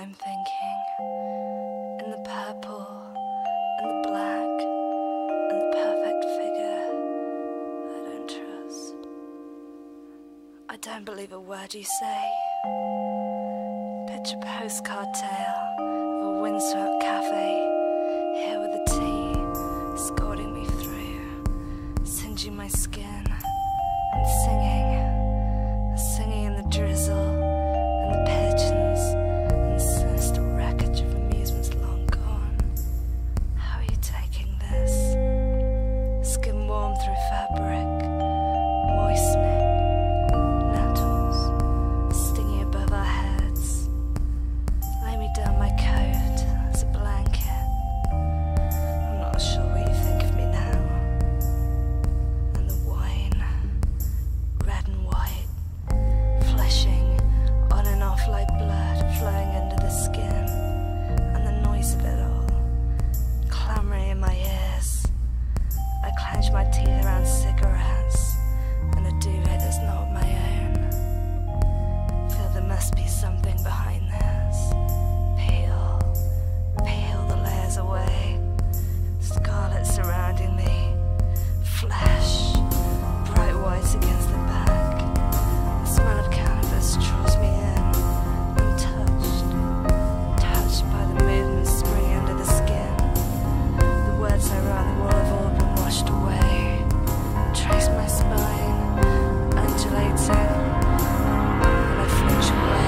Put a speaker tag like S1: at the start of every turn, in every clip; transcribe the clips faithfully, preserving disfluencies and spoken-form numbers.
S1: I'm thinking, in the purple and the black and the perfect figure. I don't trust. I don't believe a word you say. Picture postcard tale of a windswept cafe, here with the tea escorting me through, singeing my skin and singing, singing in the drizzle and the pigeons and the sinister wreckage of amusements long gone. How are you taking this? Skin warm through fabric, moistening, nettles stinging above our heads. Lay me down my coat as a blanket. I'm not sure what you think of me now. And the wine, red and white, fleshing on and off like blood flowing under the skin, and the noise of it all clamoring in my ears. I clench my teeth around cigarettes and a duvet that's not my own. Feel there must be something behind this. Peel, peel the layers away. Scarlet surrounding me, flesh, bright whites against the back. The smell of cannabis draws me in. I'm touched, touched by the movement springing under the skin. The words I wrote on the wall have all been washed away. Trace my spine, undulating, and I flinch away.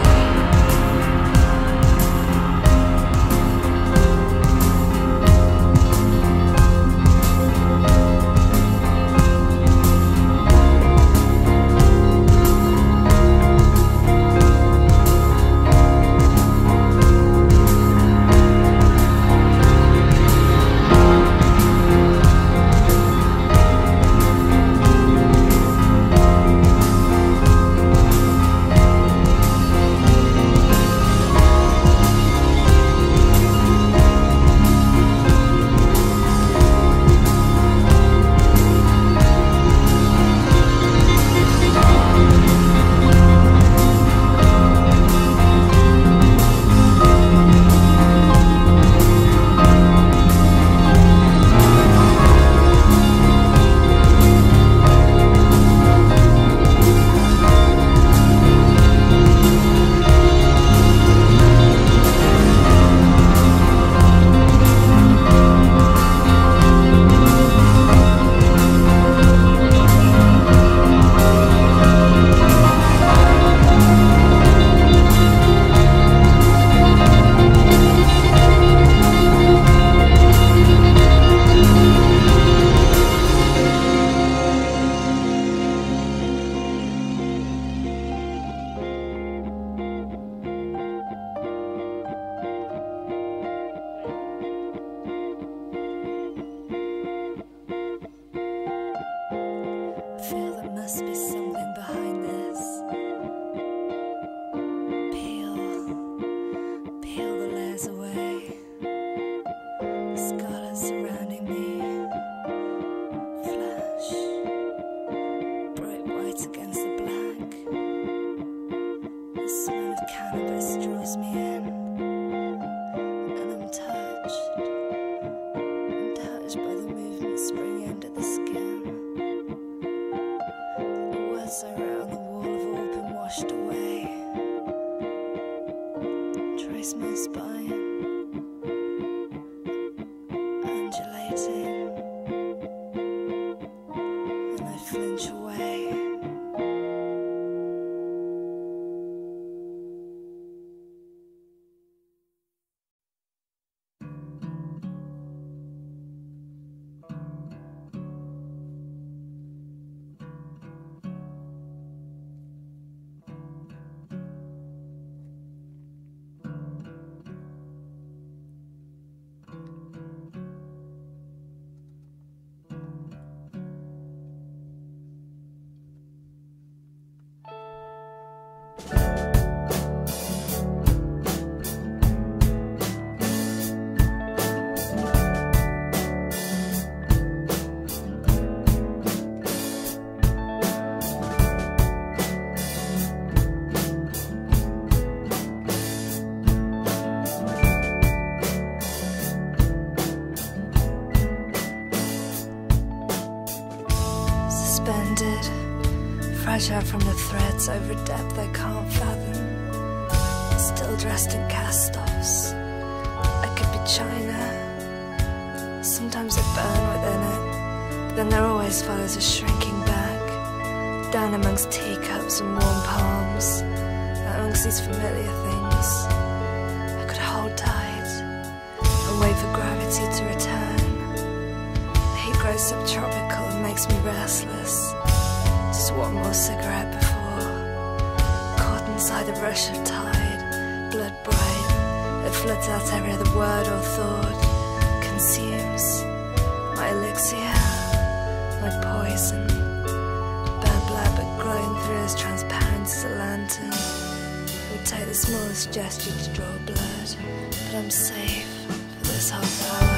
S1: Feel there must be something behind this. Peel, peel the layers away. Scarlet surrounding me, flesh, bright whites against the black. The smell of cannabis draws me in, and I'm touched, I'm touched by the movement springing under the skin. Words I wrote on the wall have all been washed away. Trace my spine, undulating, and I flinch away. treasure from the threads over a depth I can't fathom. Still dressed in cast-offs. I could be China. Sometimes I burn within it, but then there always follows a shrinking back, down amongst teacups and warm palms, amongst these familiar things. I could hold tight and wait for gravity to return. The heat grows subtropical and makes me restless. Just one more cigarette before, caught inside the rush of tide, blood bright, it floods out every other word or thought, consumes my elixir, my poison, burnt blood but glowing through as transparent as a lantern. It would take the smallest gesture to draw blood, but I'm safe for this half hour.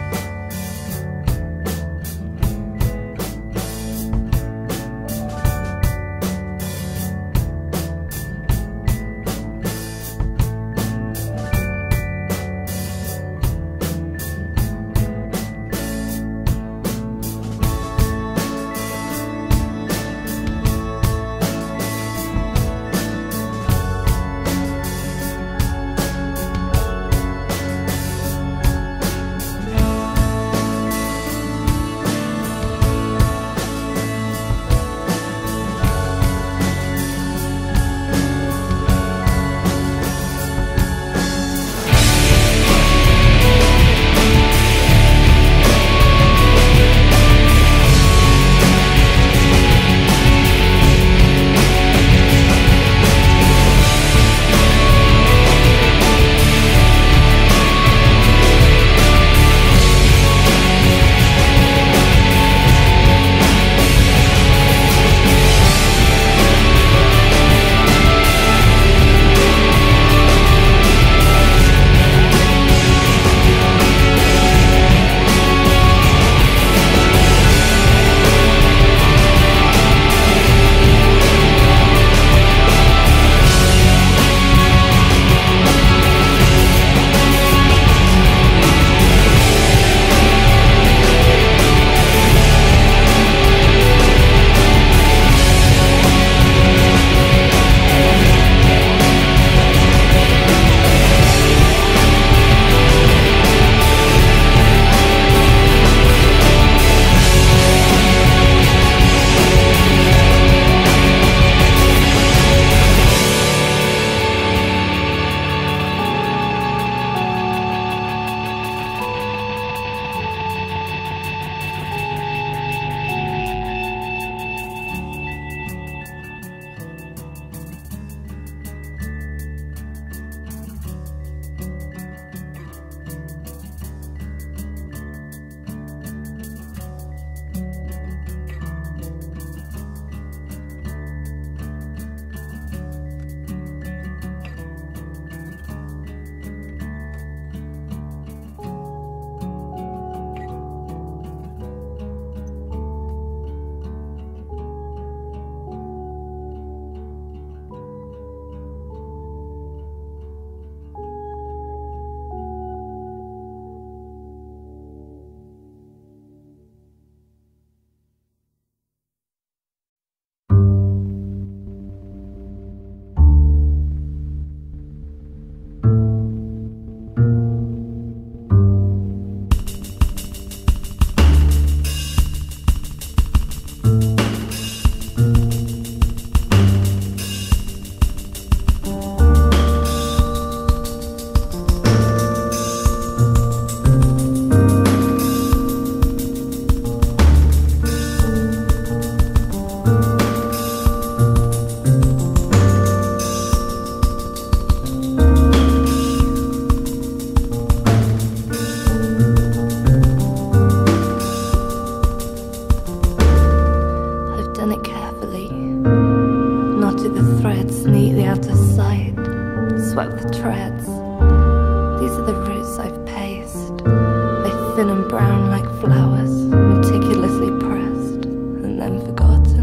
S2: swept the treads. These are the roots I've paced. They're thin and brown like flowers, meticulously pressed and then forgotten.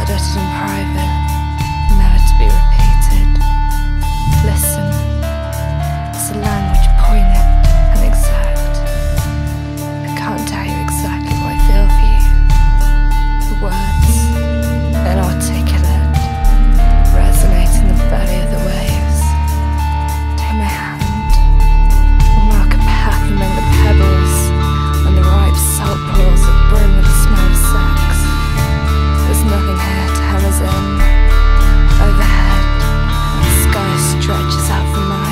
S2: edited in private, never to be repeated. Listen, it's a language poignant and exact. I can't tell you exactly what I feel for you. The words, inarticulate, resonate in the belly of the waves. Take my hand, we'll mark a path among the pebbles and the ripe salt pools that brim with the smell of sex. There's nothing here to hem us in. Overhead, the sky stretches out for miles.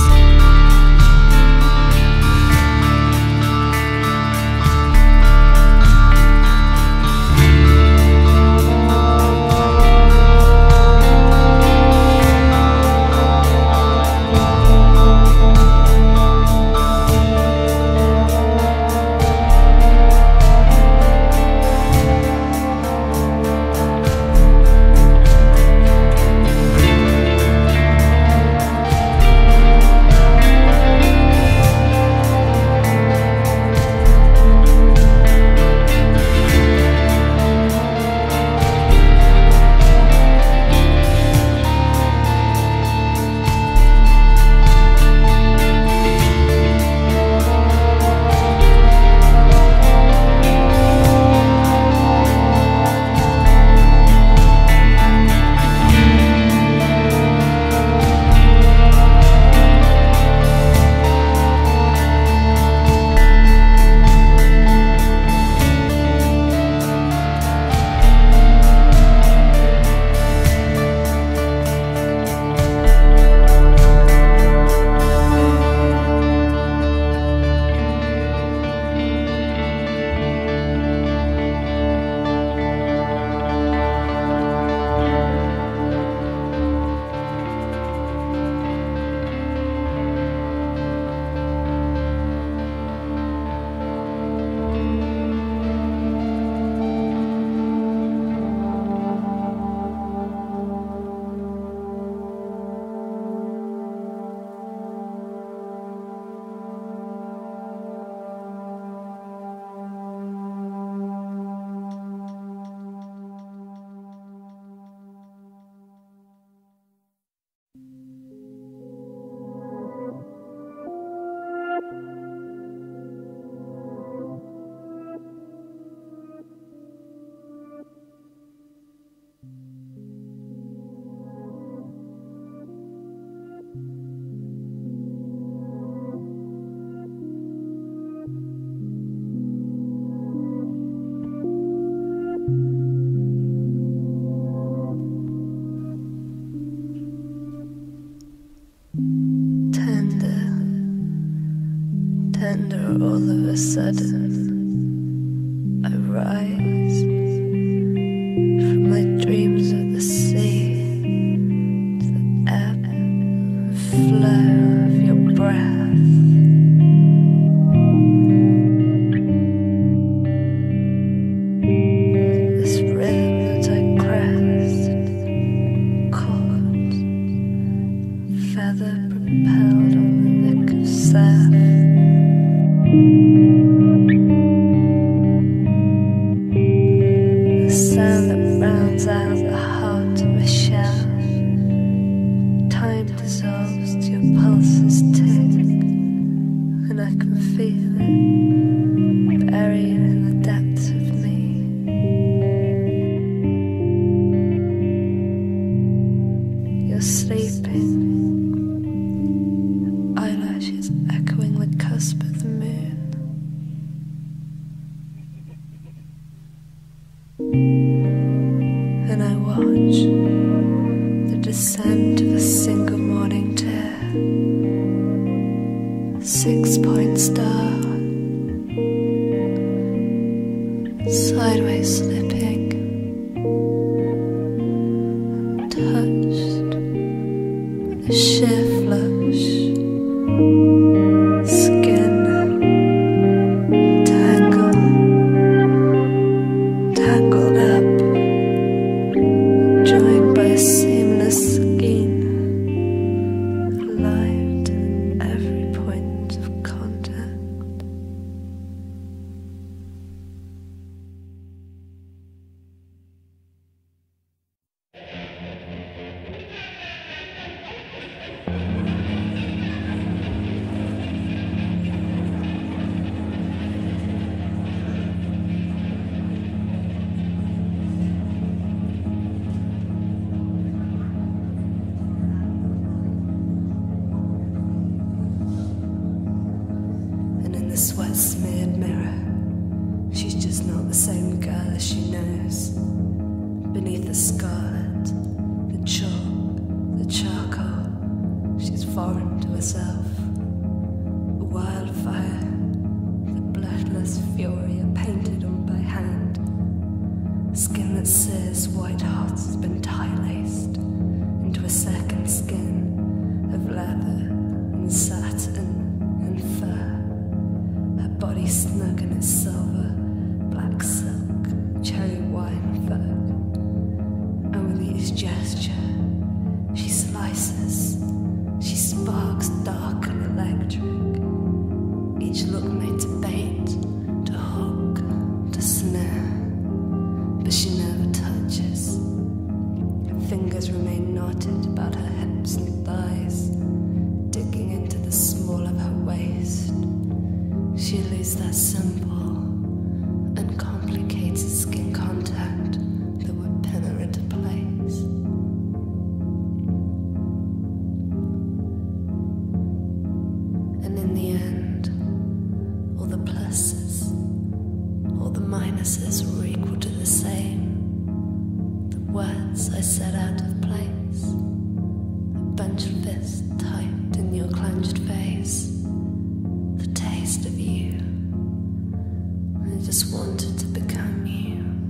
S1: Tender all of a sudden, I rise from my dreams of the sea to the ebb and flow of your breath. This rhythm that I crest, caught, feather propelled on the lick of surf. The sound that rounds out the heart of a shell. Time dissolves to your pulses tick, and I can feel it buried in the depths of me. You're sleeping, eyelashes echoing the cusp of the moon. And I watch the descent of a single morning tear, six-point star, sideways slipping, touched with a sheer flush, skin tangled, tangled up, joined by a seamless skein, alive to every point of contact. She's not the same girl as she knows. Beneath the scarlet, the chalk, the charcoal, she's foreign to herself. A wildfire, the bloodless fury are painted on by hand. Skin that sears white hot has been tie-laced into a second skin of leather and satin and fur. Her body snug in its silver, black silk, cherry wine fur. And with each gesture, she slices, she sparks dark and electric. Each look made to bait, to hook, to snare. But she never touches. Her fingers remain knotted about her hips and thighs, digging into the small of her waist. She leaves that simple, uncomplicated skin contact that would pin her into place. And in the end, all the pluses, all the minuses were equal to the same. The words I said out of place, a bunch of fists tight in your clenched face. The taste of you, I just wanted to become you.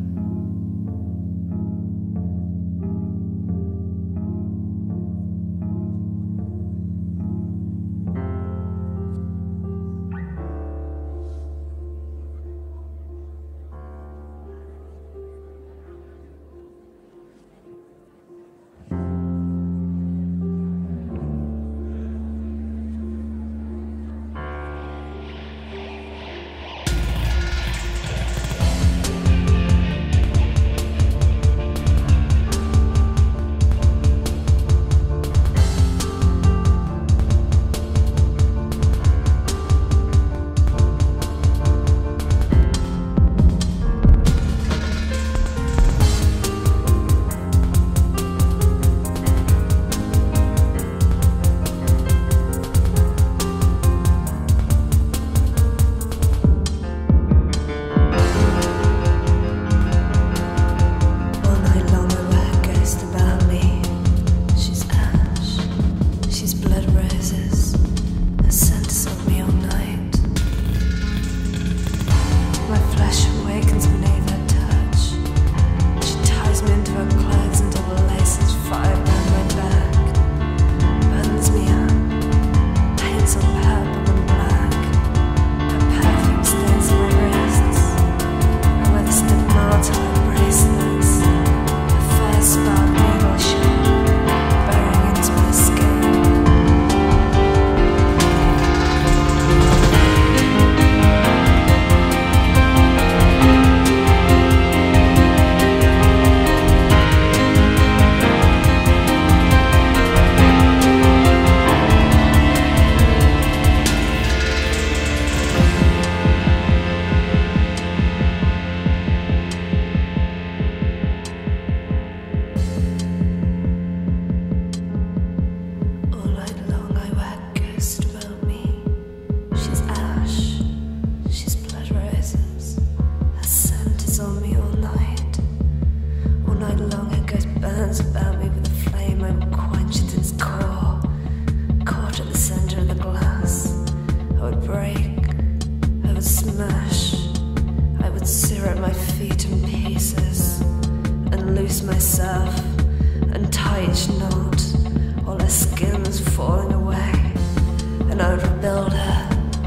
S1: Myself and tie each knot, all her skin was falling away, and I would rebuild her,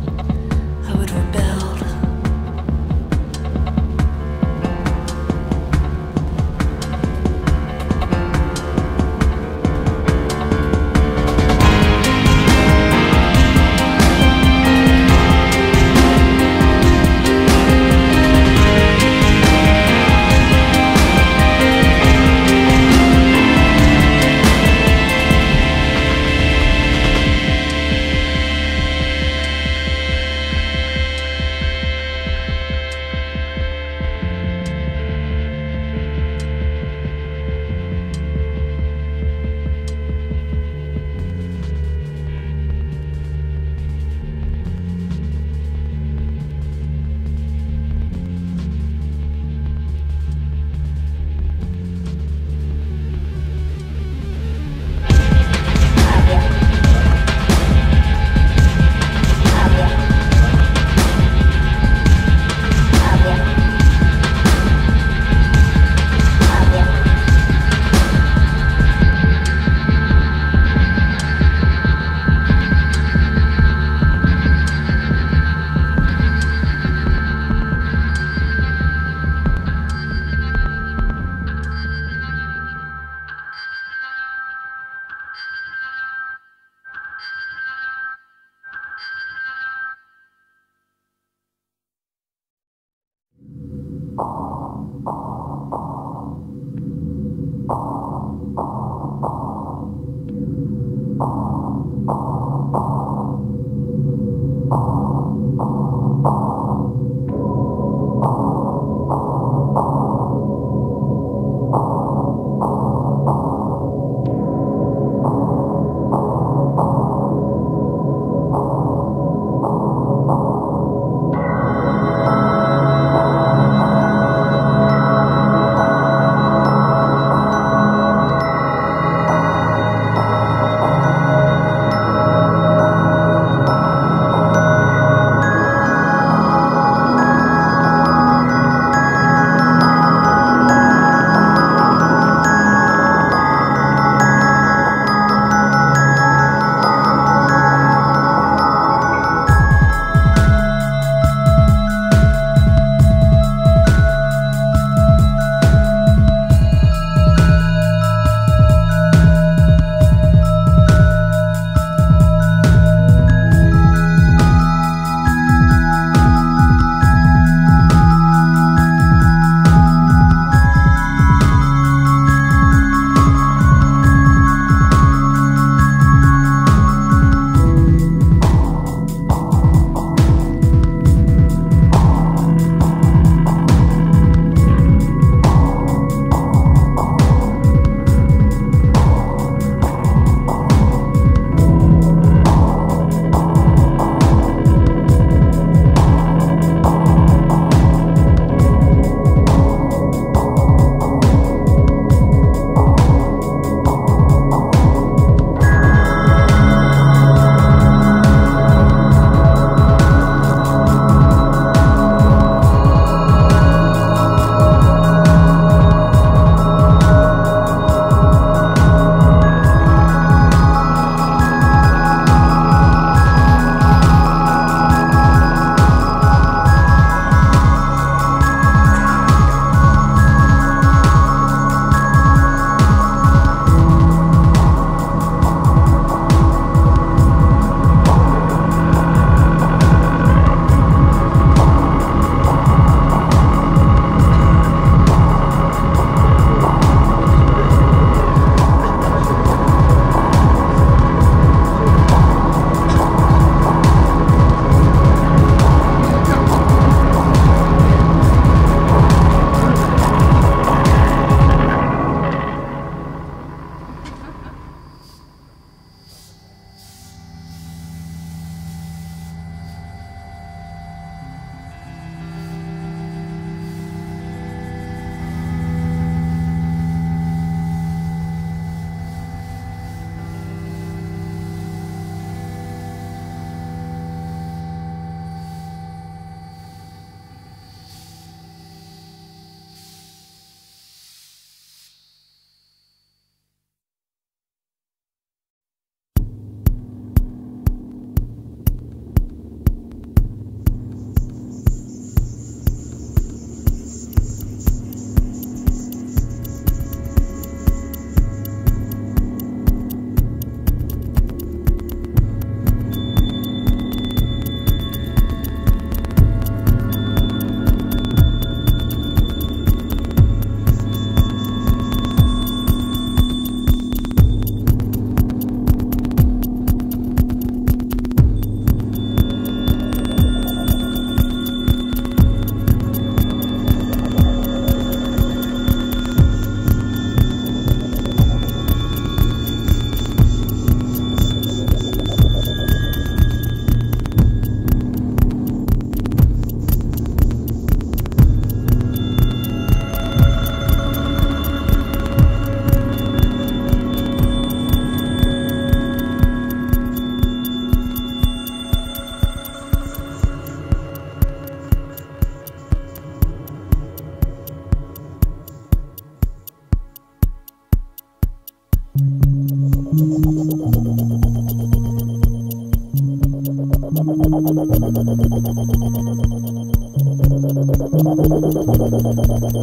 S1: I would rebuild.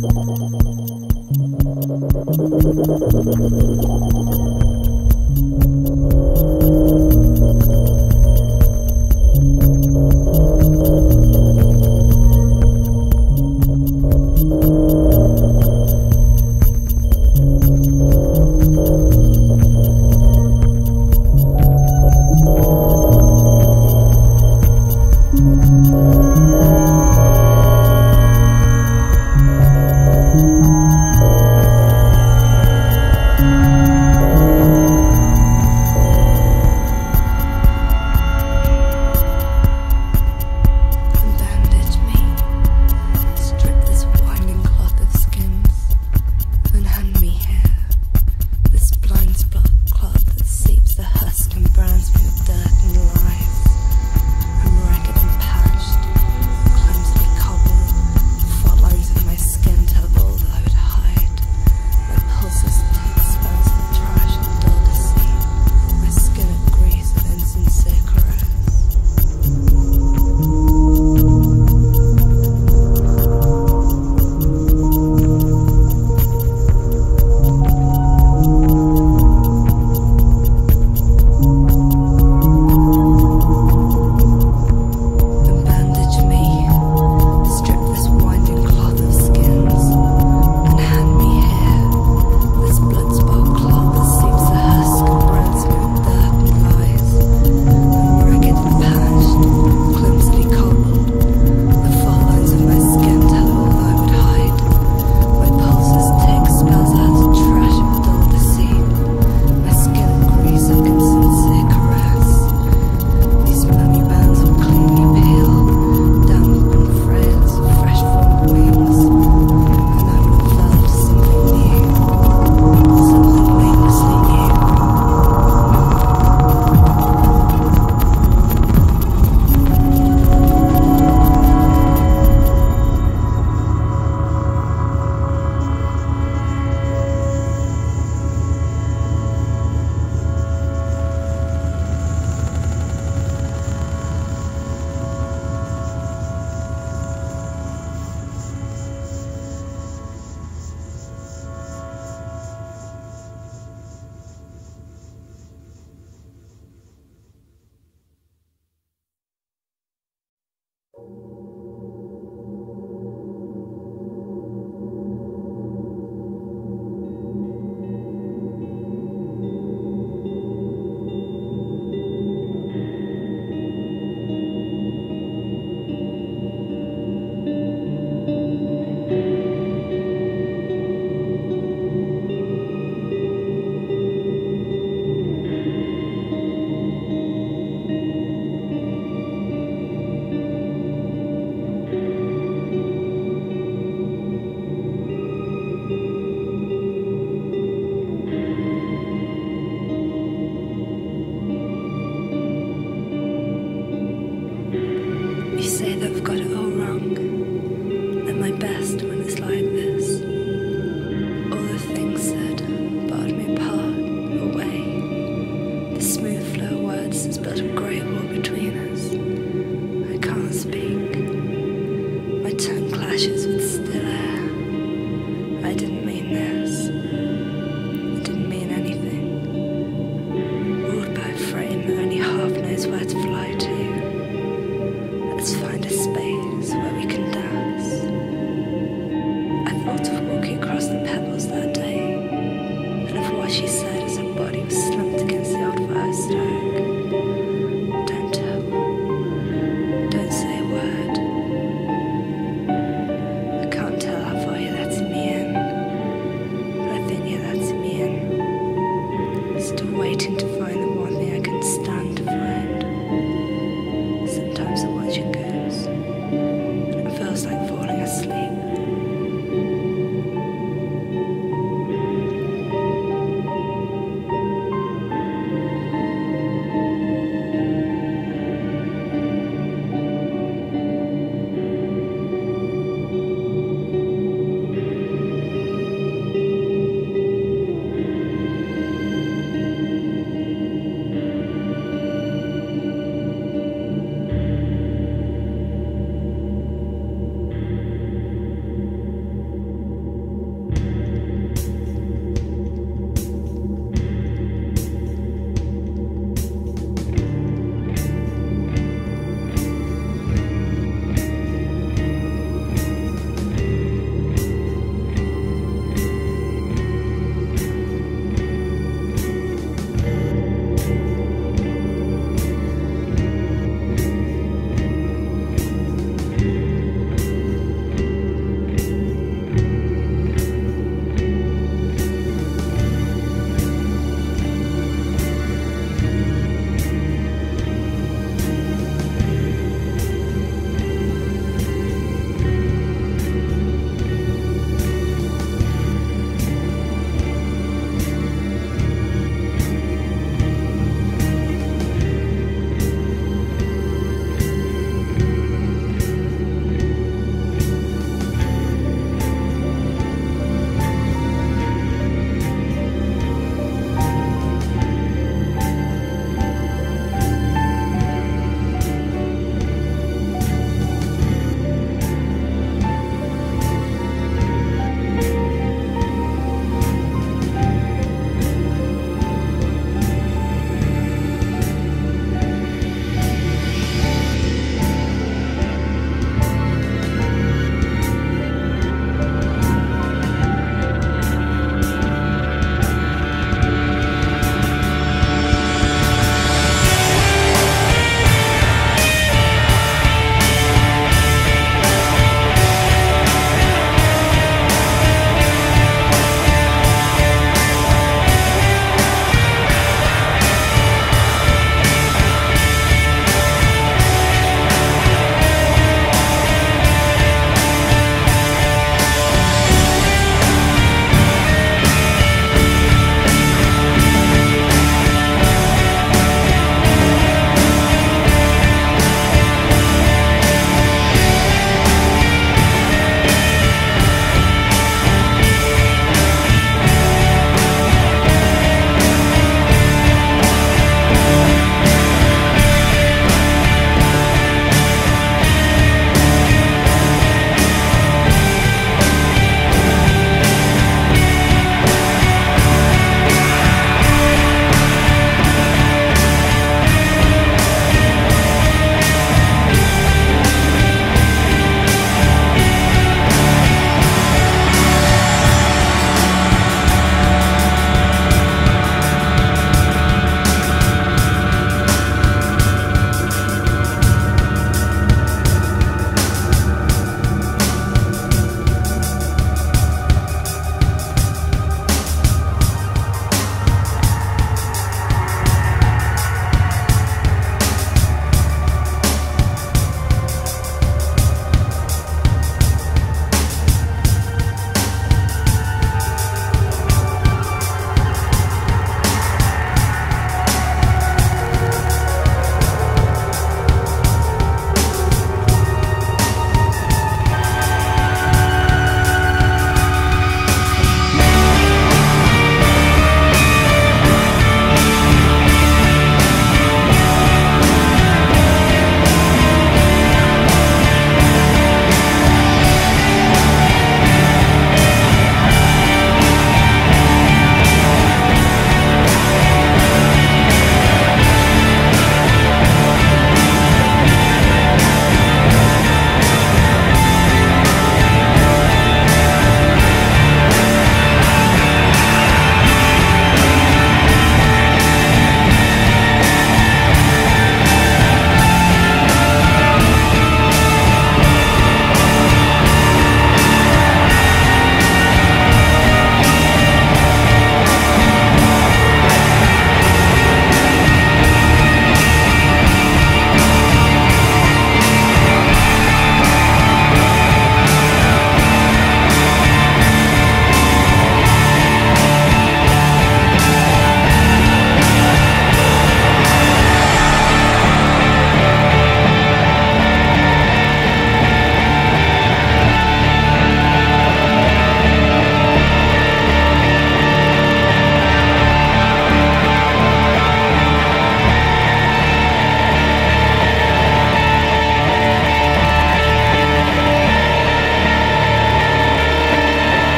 S1: Thank